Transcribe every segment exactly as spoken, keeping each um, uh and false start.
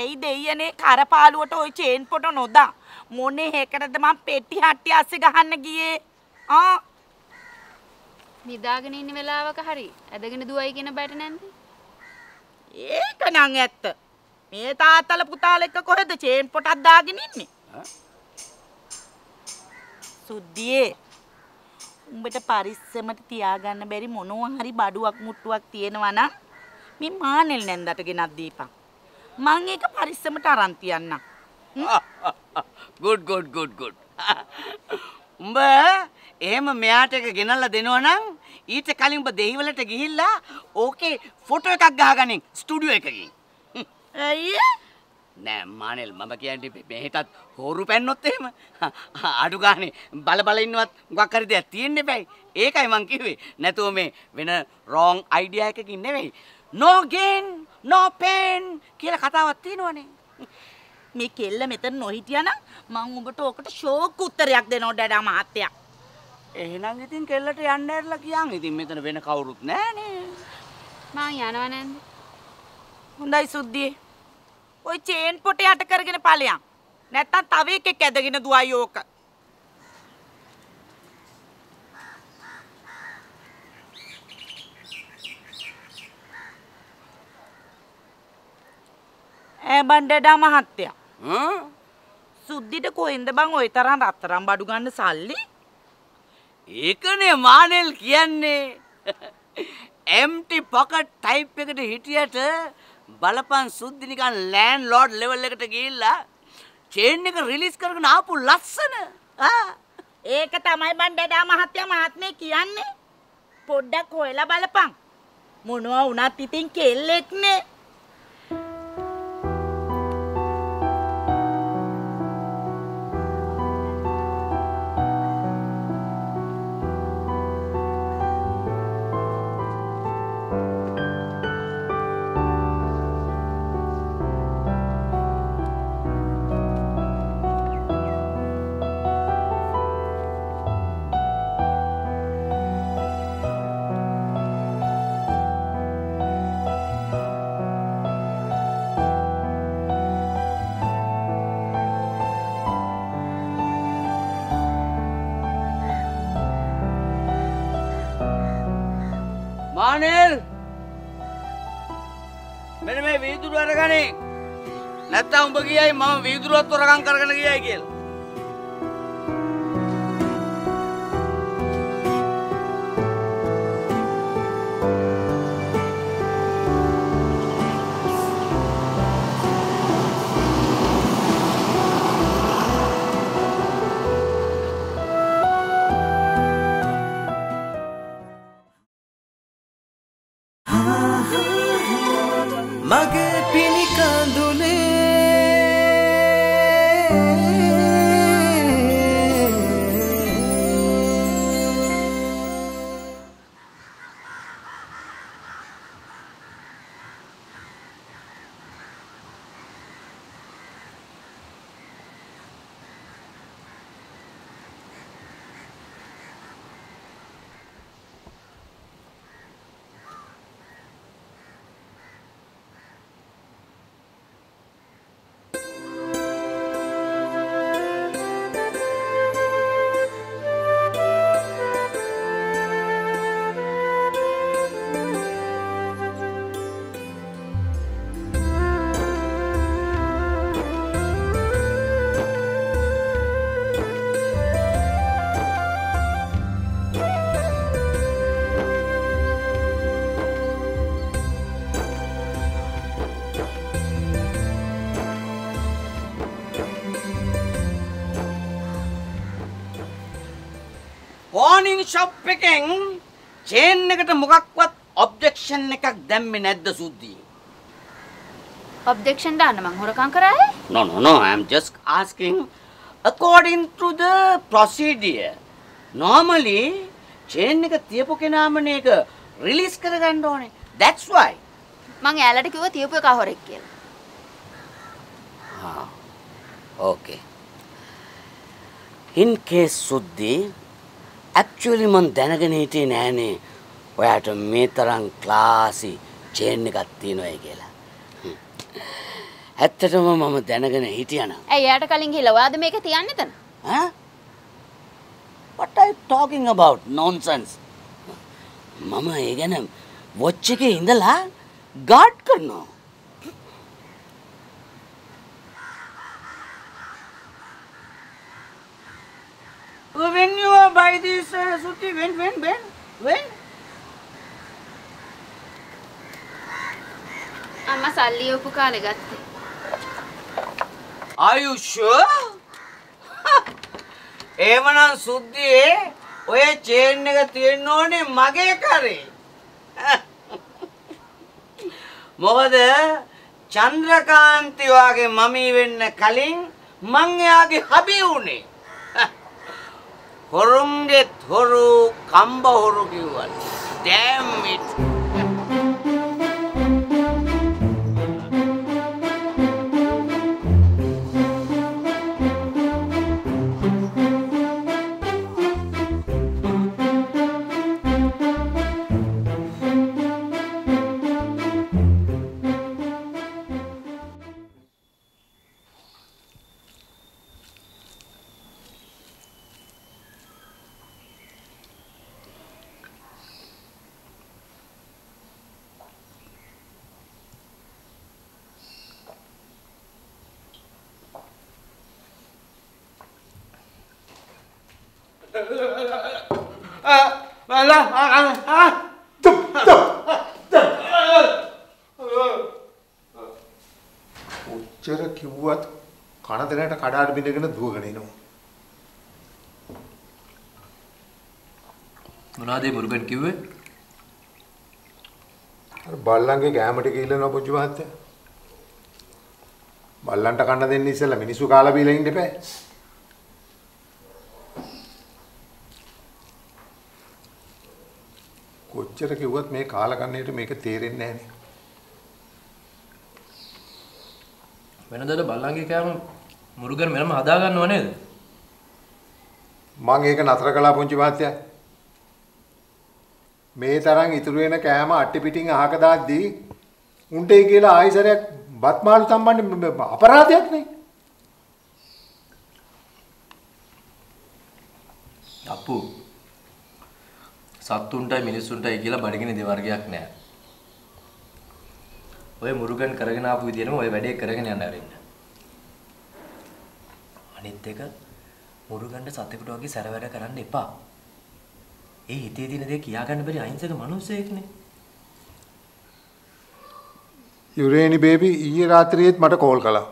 ඇයි දෙයියනේ කරපාලුවට ওই චේන් පොට නොදා මොනේ හේකටද මං පෙට්ටි හට්ටි අස්සේ ගහන්න ගියේ ආ නිදාගෙන ඉන්න වෙලාවක හරි ඇදගෙන දුවයි කියන බයට නැන්ද ඒක නං ඇත්ත මේ තාත්තලා පුතාලා එක්ක කොහෙද චේන් පොටක් දාගෙන ඉන්නේ සුද්ධියේ උඹට පරිස්සමට තියාගන්න බැරි මොනවා හරි බඩුවක් මුට්ටුවක් තියෙනවා නම් මේ මානෙල් නැන්දට ගෙනත් දීපන් මං ඒක පරිස්සමට අරන් තියන්නම් good good good good උඹ එහෙම මෙයාට එක ගෙනල්ලා දෙනවා නම් ඊට කලින් උඹ දෙහිවලට ගිහිල්ලා ඕකේ ෆොටෝ එකක් ගහගනින් ස්ටුඩියෝ එකකින් ඇයි නෑ මානෙල් මම කියන්නේ මෙහෙටත් හොරු පැන්නොත් එහෙම අඩු ගානේ බල බල ඉන්නවත් මොකක් හරි දෙයක් තියෙන්න එපයි ඒකයි මං කිව්වේ නැතුව මේ වෙන wrong idea එකකින් නෙවෙයි no gain no pain කියලා කතාවක් තියෙනවනේ මේ කෙල්ල මෙතන නොහිටියා නම් මං උඹට ඕකට ෂෝක් උත්තරයක් දෙනවා ඩඩා මහත්තයා එහෙනම් ඉතින් කෙල්ලට යන්න ඇරලා කියන් ඉතින් මෙතන වෙන කවුරුත් නෑනේ මං යනවා නැන්ද හොඳයි සුද්ධියේ ඔය චේන් පොට යට කරගෙන ඵලයන් නැත්තම් තව එකෙක් ඇදගෙන දුවයි ඕක ඈ බණ්ඩඩා මහත්තයා හ්ම් සුද්ධිට කොහෙන්ද බං ඔය තරම් රත්තරන් බඩු ගන්න සල්ලි ඒකනේ මානෙල් කියන්නේ empty pocket type එකට හිටියට බලපන් සුද්ධි නිකන් ලෑන්ඩ් ලෝඩ් ලෙවල් එකට ගිහිල්ලා චේන් එක රිලීස් කරගෙන ආපු ලස්සන ආ ඒක තමයි බණ්ඩඩා මහත්තයා මහත්මේ කියන්නේ පොඩ්ඩක් හොයලා බලපන් මොනවා වුණත් ඉතින් කෙල්ලෙක්නේ මානෙල් මෙන්න මේ වීදුරු අරගනේ නැත්තම් උඹ කියයි මම වීදුරුවත් තොරගම් කරගෙන ගියයි කියලා Mage pini kandule warning shop එකෙන් චේන් එකට මොකක්වත් ඔබ්ජෙක්ෂන් එකක් දැම්මේ නැද්ද සුද්ධි? ඔබ්ජෙක්ෂන් දාන්න මං හොරකම් කරායේ? No no no I am just asking according to the procedure. Normally chain එක තියපු කෙනාමනේ ඒක රිලීස් කරගන්න ඕනේ. That's why. මං එයාලට කිව්වා තියපු එක හොරෙක් කියලා. හා. Okay. In case සුද්ධි actually මන් දැනගෙන හිටියේ නෑනේ ඔයාට මේ තරම් ක්ලාසි චේන් එකක් තියෙනවයි කියලා. ඇත්තටම මම දැනගෙන හිටියනම්. ඇයි එයාට කලින් ගිහලා ඔයාද මේක තියන්නේ තන? ඈ? What are you talking about? Nonsense. මම ඒ ගැන watch එකේ ඉඳලා guard කරනවා. When you are buy this uh, Suti, when, when, when, when? අම්මා සල්ලි උපු කාලේ ගත්තේ. Are you sure? එවනම් සුද්ධියේ ඔය චේන් එක තියෙන්න ඕනේ මගේ කරේ. මොකද චන්ද්‍රකාන්ති වාගේ මමී වෙන්න කලින් මං එයාගේ හබි උනේ. හොරුන්ගේ හොරු කම්බ හොරු කිව්වා. Damn it. උච්චර කිව්වත් කන දෙනට කඩාට බිඳගෙන දුවගෙන එනවා. මොනවාද ඒ මුරුගන් කිව්වේ? අර බල්ලන්ගේ ගෑමට ගිහිල්ලා පුංචි මහත්තයා. බල්ලන්ට කන්න දෙන්න ඉස්සෙල්ලා මිනිස්සු කාලා බීලා ඉන්න එපා. කොච්චර කිව්වත් මේ කාලා කන්නේට මේක තේරෙන්නේ නැහැ නේ. වෙනදට බල්ලන්ගේ කෑම මුරුගන් මෙලම හදා ගන්නව නේද? මං ඒක නතර කළා පුංචි මහත්තයා. මේ තරම් ඉතුරු වෙන කෑම අට්ටි පිටින් අහක දාද්දී උන්ටේ කියලා ආයිසරයක් බත් මාළු සම්බන්ධ අපරාධයක් නේ. අප්පු සත්තුන්ටයි මිනිස්සුන්ටයි කියලා බඩගිනි දෙවර්ගයක් නැහැ. ඔය මුරුගන් කරගෙන ආපු විදිහටම ඔය වැඩේ කරගෙන යන්න ආරින්න. අනිත් එක මුරුගන්ට සතෙකුට වගේ සැර වැඩ කරන්න එපා. ඒ හිතේ තියෙන දේ කියා ගන්න බැරි අහිංසක මිනිස්සෙක්නේ. යුරේනි බේබි ඊයේ රාත්‍රියේත් මට කෝල් කළා.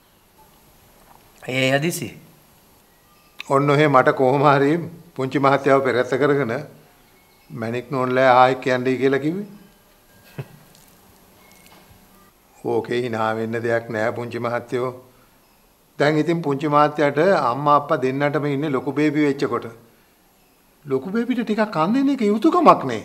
ඒ යදිසි. ඔන්න ඔහේ මට කොහොම හරි පුංචි මහත්තයාව පෙරත්ත කරගෙන මැනික් නෝන්ලා ආයි කියන්නේ කියලා කිව්වේ. ඕකේ hina වෙන්න දෙයක් නෑ පුංචි මහත්තයෝ. දැන් ඉතින් පුංචි මහත්තයාට අම්මා අප්පා දෙන්නටම ඉන්නේ ලොකු බේබි වෙච්ච කොට. ලොකු බේබිට ටිකක් කන් දෙන්න එක යුතුයකමක් නේ.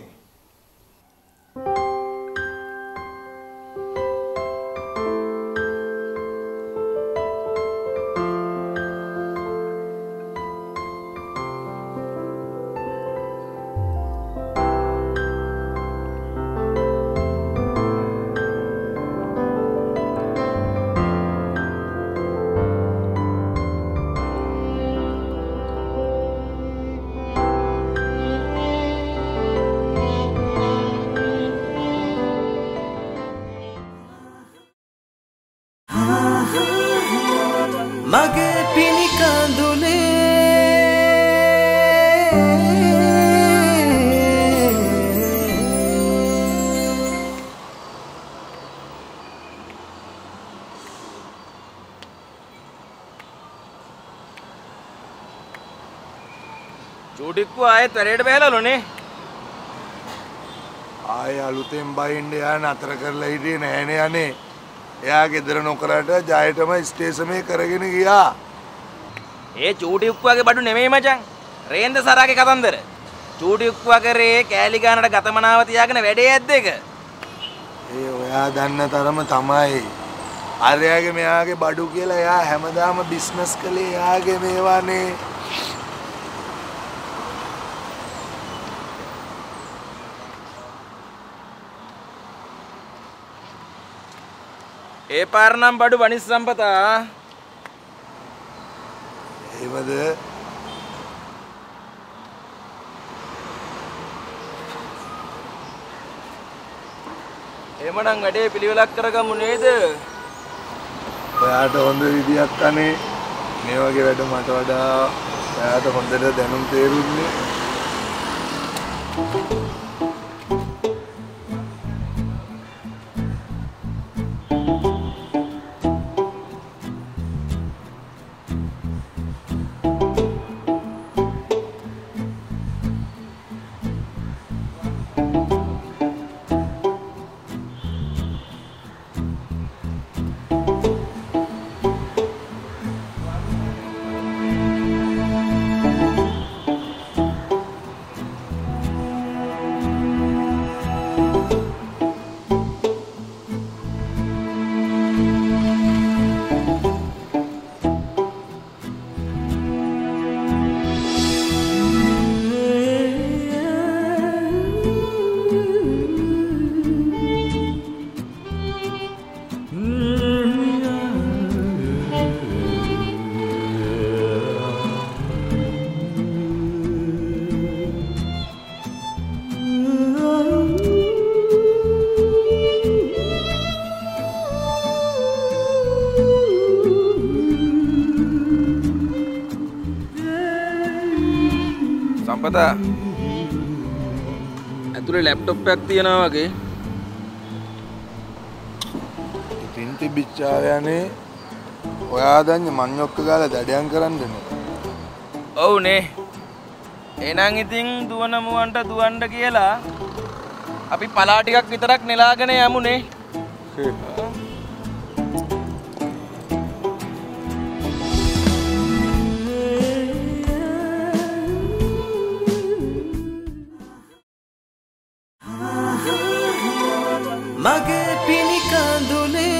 මගේ පිනිකඳුලේ චූටික්කු ආයෙත් වැඩේට බහැලාලුනේ. ආයෙ අලුතෙන් බයින්ඩ යා නතර කරලා හිටියේ නෑනේ අනේ. එයා ගෙදර නොකරට ජයටම ස්ටේෂනේ කරගෙන ගියා. ඒ චූටි උක්කුවගේ බඩු නෙමෙයි මචං. රේන්ද සරාගේ කතන්දර. චූටි උක්කුවා කරේ කෑලි ගානට ගතමනාව තියාගෙන වැඩේ ඇද්ද එක. ඒ ඔයා දන්න තරම තමයි. අරයාගේ මෙයාගේ බඩු කියලා එයා හැමදාම බිස්නස් කළේ එයාගේ මේවානේ. ඒ පාර නම් බඩු වනිස් සම්පතා. ඒවද එහෙමනම් වැඩේ පිළිවෙලක් කරගමු නේද? ඔයාට හොඳ විදියක් අනේ මේ වගේ වැඩ මට වඩා ඔයාට හොඳට දැනුම් තේරුන්නේ. සම්පතා ඇතුලේ ලැප්ටොප් එකක් තියෙනවා වගේ. ඉතින් තිබිච්චායනේ ඔයා දැන් මඤ්ඤොක්ක ගාලා දඩයන් කරන්නනේ. ඔව් නේ. එහෙනම් ඉතින් දුවන මුවන්ට දුවන්න කියලා අපි පලා ටිකක් විතරක් නෙලාගෙන යමුනේ. මගේ පිළිකඳුලේ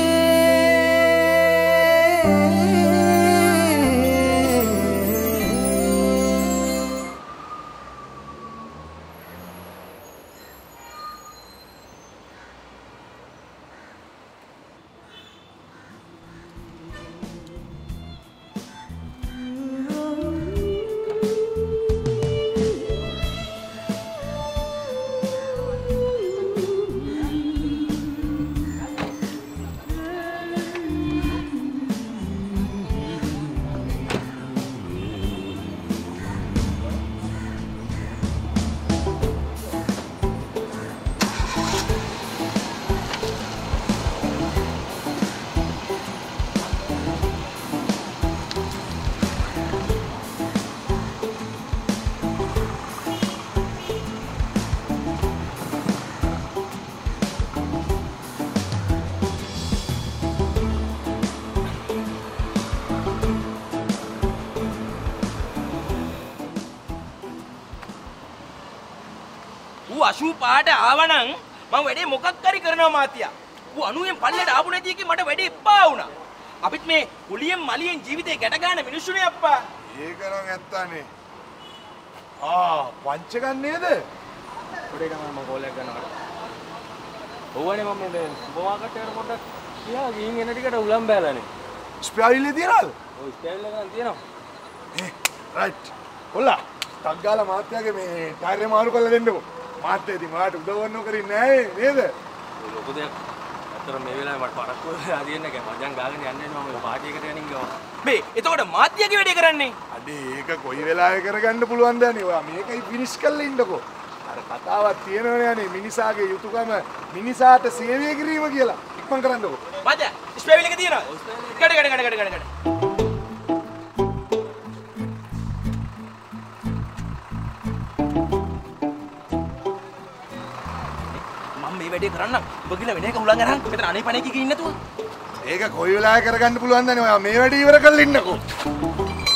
අශූ පාට ආවනම් මම වැඩේ මොකක් කරි කරනවා මාතියා. ඌ අනුයෙන් පල්ලෙට ආපු නැති එකේ මට වැඩේ එපා වුණා. අපිත් මේ කුලියෙන් මලියෙන් ජීවිතේ ගැට ගන්න මිනිස්සුනේ අප්පා. ඒක නම් ඇත්තනේ. ආ පංච ගන්නේද? පොඩේ ගමන් මම කෝල් එකක් ගන්නවා. ඕවනේ මම මේ සුපර් මාකට් එකට පොඩ්ඩක් ගියා ගිහින් එන ටිකට උලම් බෑලානේ. ස්පෙයාරිලේ තියනවද? ඔව් ස්පෙයාරිල ගන්න තියෙනවා. ඒ රයිට්. කොල්ලා ටක් ගාලා මාත්‍යාගේ මේ ටයර් එක මාරු කරලා දෙන්නකෝ. මාත් ඉතින් මාට උදව්වන්නෝ කරින්නේ නැහැ නේද? ලොකු දෙයක්. අතන මේ වෙලාවේ මට පරක්කු හදින්න ගියා. මචං ගාගෙන යන්නේ මම පාටි එකට යනින් ගියා. මේ එතකොට මාත්‍යාගේ වැඩේ කරන්නේ? අඩේ ඒක කොයි වෙලාවෙ කරගන්න පුළුවන් දන්නේ. ඔයා මේකයි ෆිනිෂ් කරලා ඉන්නකෝ. අර කතාවක් තියෙනවනේ අනේ මිනිසාගේ යුතුයකම මිනිසාට සේවය කිරීම කියලා. ඉක්මන් කරන්නකෝ. මාත්‍යා ස්පෙයාරිල එක තියෙනවද? ගඩ ගඩ ගඩ ගඩ ගඩ. මේ වැඩේ කරන්න ඔබ කියලා වෙන එක උලන් අරන් මෙතන අනේ පණේ කිකී ඉන්නේ නැතුව. ඒක කොයි වෙලාවෙ කරගන්න පුළුවන් දන්නේ. ඔයා මේ වැඩේ ඉවර කරලා ඉන්නකෝ.